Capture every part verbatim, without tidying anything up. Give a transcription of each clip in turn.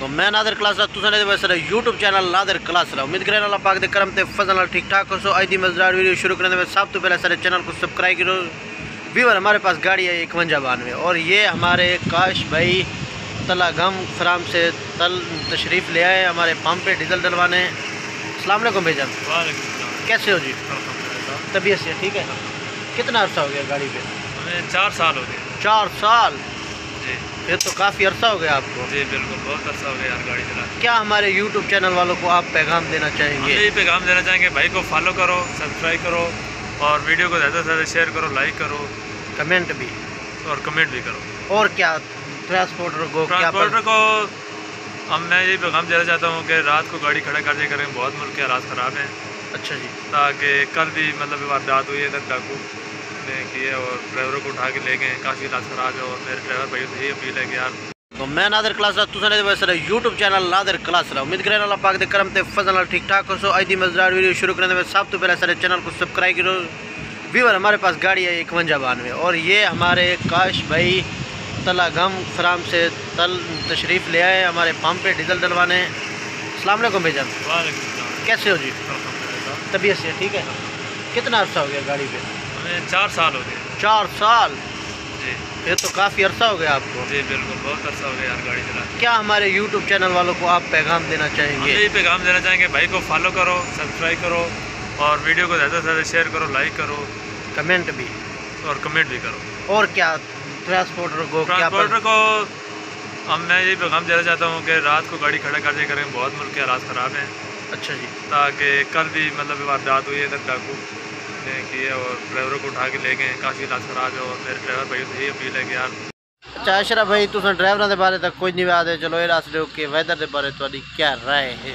मैं नादर क्लास तुम YouTube channel Nadar class उम्मीद करें अल्लाह पाक दे करम ते फजल ठीक ठाक हो। सो आज की मजेदार वीडियो शुरू करने में सब तो पहले सारे चैनल को सब्सक्राइब करो। व्यूअर हमारे पास गाड़ी है इकवंजा बानवे और ये हमारे काश भाई तलागम फ्राम से तल तशरीफ़ ले आए हमारे पंप पे डीजल डलवाने। अस्सलाम वालेकुम भाईजान, कैसे हो जी? तबीयत से ठीक है? कितना अर्सा हो गया गाड़ी पे? हमें चार साल हो गए। चार साल जी, ये तो काफ़ी अर्सा हो गया आपको। जी बिल्कुल, बहुत अर्सा हो गया यार गाड़ी चला। क्या हमारे यूट्यूब चैनल वालों को आप पैगाम देना चाहेंगे? यही पैगाम देना चाहेंगे, भाई को फॉलो करो, सब्सक्राइब करो और वीडियो को ज़्यादा से ज़्यादा शेयर करो, लाइक करो, कमेंट भी और कमेंट भी करो। और क्या ट्रांसपोर्टर को क्या ट्रांसपोर्टर को हम मैं यही पैगाम देना चाहता हूँ कि रात को गाड़ी खड़ा कर दिया करें, बहुत मुल्क के हालात ख़राब हैं। अच्छा जी, ताकि कल भी मतलब वारदात हुई है इधर डाकू ने की है और ड्राइवरों को उठा के ले गए, काफ़ी हालात ख़राब है। और मेरे ड्राइवर भाई से यही अपील है कि यार तो मैं नादर क्लास तुम यूट्यूब चैनल नादर क्लास उम्मीद करें अल्लाह पाक दे करम ते फजल ठीक ठाक हो। सो आज की मजेदार वीडियो शुरू करने में सब तो पहले सारे चैनल को सब्सक्राइब करो। व्यूअर हमारे पास गाड़ी है इकवंजा बानवे और ये हमारे काश भाई तलागम फ्राम से तल तशरीफ़ ले आए हमारे पंप पे डीजल डलवाने। अस्सलाम वालेकुम भाईजान, कैसे हो जी? तबीयत से ठीक है? कितना अर्सा हो गया गाड़ी पे? हमें चार साल हो गए। चार साल जी, ये तो काफ़ी अर्सा हो गया आपको। जी बिल्कुल, बहुत अर्सा हो गया यार गाड़ी चला। क्या हमारे यूट्यूब चैनल वालों को आप पैगाम देना चाहेंगे? यही पैगाम देना चाहेंगे, भाई को फॉलो करो, सब्सक्राइब करो और वीडियो को ज़्यादा से ज़्यादा शेयर करो, लाइक करो, कमेंट भी और कमेंट भी करो। और क्या ट्रांसपोर्टर को क्या ट्रांसपोर्टर को हम मैं यही पैगाम देना चाहता हूँ कि रात को गाड़ी खड़ा कर दिया करें, बहुत मुल्क के हालात ख़राब हैं। अच्छा जी, ताकि कल भी मतलब वारदात हुई है इधर डाकू ने की है और ड्राइवरों को उठा के ले गए, काफ़ी हालात ख़राब है। और मेरे ड्राइवर भाई से यही अपील है कि यार अच्छा अशरफ भाई तुम ड्राइवरों के बारे तक कुछ नहीं आते, चलो ये दस दो कि वैदर के बारे थोड़ी क्या राय है?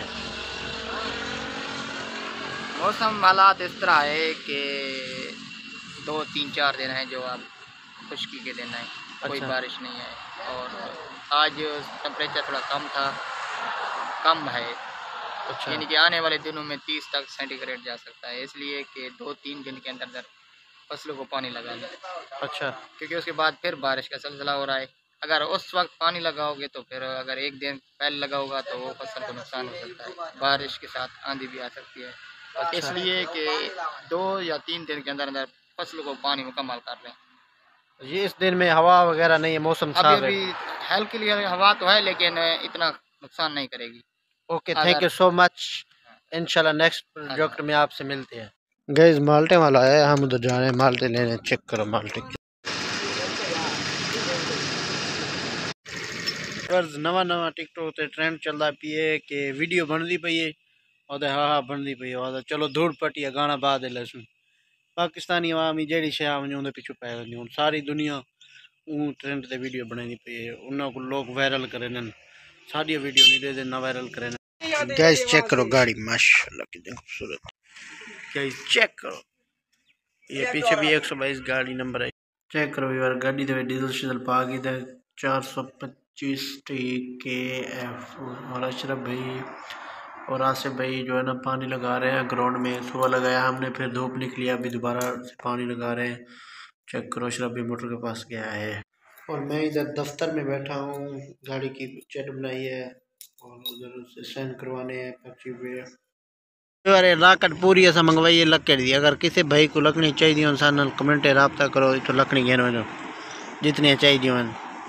मौसम हालात इस तरह है कि दो तीन चार दिन है जो अब खुश्की के दिन है, कोई अच्छा। बारिश नहीं है। और आज टेम्परेचर थोड़ा कम था, कम है, अच्छा यानी कि आने वाले दिनों में तीस तक सेंटीग्रेड जा सकता है, इसलिए कि दो तीन दिन के अंदर अंदर फसलों को पानी लगा लें, अच्छा क्योंकि उसके बाद फिर बारिश का सिलसिला हो रहा है। अगर उस वक्त पानी लगाओगे तो फिर अगर एक दिन पहले लगा होगा तो वो फसल को नुकसान हो सकता है, बारिश के साथ आंधी भी आ सकती है। तो इसलिए कि दो या तीन दिन के अंदर अंदर फसलों को पानी मुकम्मल कर लें। ये इस दिन में हवा वगैरह नहीं है, मौसम अभी साफ है। अभी हेल्थ के लिए हवा तो है लेकिन इतना नुकसान नहीं करेगी। Okay, thank you so much. इंशाल्लाह नेक्स्ट प्रोजेक्ट में आपसे मिलते हैं। गैस माल्टे वाला है, हम उधर जा रहे हैं माल्टे लेने। चेक करो माल्टे नवा नवा टिकटॉक ते ट्रेंड चलता पी है कि वीडियो बनती पई है और हाँ हाँ बनती पई है, चलो धूड़ पट्टी गाना बाद लसून पाकिस्तानी अवाम ही जड़ी शह उन्हें पिछू पै हूँ सारी दुनिया ऊँ ट्रेंड ते वीडियो बनाई पई है, उन्होंने लोग वायरल करें साड़ी वीडियो नहीं दे ना वायरल करें। गैस चेक करो गाड़ी माशाल्लाह कितनी खूबसूरत। गैस चेक करो ये पीछे भी एक सौ बाईस गाड़ी नंबर है। चेक करो यार गाड़ी दे डीजल शीजल पा गई थे चार सौ पच्चीस टी के एफ। और अशरफ भाई और आसिफ भाई जो है ना पानी लगा रहे हैं ग्राउंड में, सुबह लगाया हमने फिर धूप निकली अभी दोबारा से पानी लगा रहे हैं। चेक करो अशरफ भाई मोटर के पास गया है और मैं इधर दफ्तर में बैठा हूँ, गाड़ी की चेट बनाई है और उधर से साइन करवाने हैं पर्ची पे। अरे लाकट पूरी ऐसा मंगवाई है लकड़ दी, अगर किसी भाई को लकड़ी चाहिए इंसान कमेंट रबता करो तो लकड़ी घेनो जो जितनी चाहिए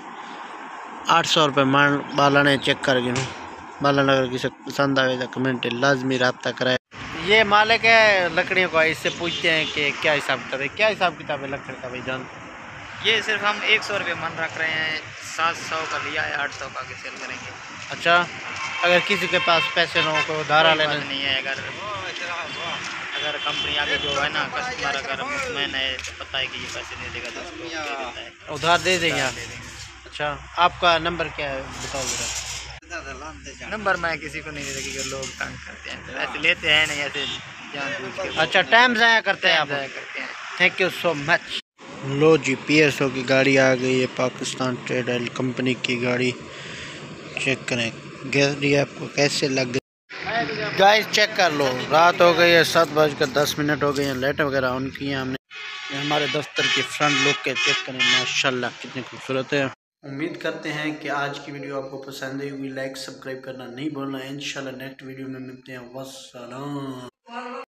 आठ सौ रुपये मान बालन चेक कर गिनो बालन। अगर किसी पसंद आए तो कमेंट लाजमी रबता कराए। ये मालिक है लकड़ियों का, इससे पूछते हैं कि क्या हिसाब किताब है, क्या हिसाब किताब है लकड़ी का भाई जान? ये सिर्फ हम एक सौ रुपये मन रख रहे हैं, सात सौ का लिया है, आठ सौ का आगे सेल करेंगे। अच्छा, अगर किसी के पास पैसे ना हो कोई उधारा लेना नहीं है, अगर अगर कंपनी आगे जो है ना कस्टमर अगर मुतमैन है तो पता है कि ये पैसे दे देगा तो उसको दे देता है, उधार दे देंगे आप? अच्छा, आपका नंबर क्या है बताओ जरा। नंबर मैं किसी को नहीं दे देगी, लोग तंग करते हैं, ऐसे लेते हैं नहीं ऐसे जानबूझ के। अच्छा, टाइम ज़ाया करते हैं आप? ज़ाया करते हैं। Thank you so much. लो जी पी एस ओ की गाड़ी आ गई है, पाकिस्तान ट्रेड ऑयल कंपनी की गाड़ी। चेक करें गाड़ी आपको कैसे लग गई। गाइस चेक कर लो, रात हो गई है, सात बज कर दस मिनट हो गए हैं, लाइट वगैरह ऑन की हैं हमने। हमारे दफ्तर की फ्रंट लुक के चेक करें माशाल्लाह कितनी खूबसूरत है। उम्मीद करते हैं कि आज की वीडियो आपको पसंद आई होगी। लाइक सब्सक्राइब करना नहीं भूलना। इंशाल्लाह नेक्स्ट वीडियो में मिलते हैं। वस्सलाम।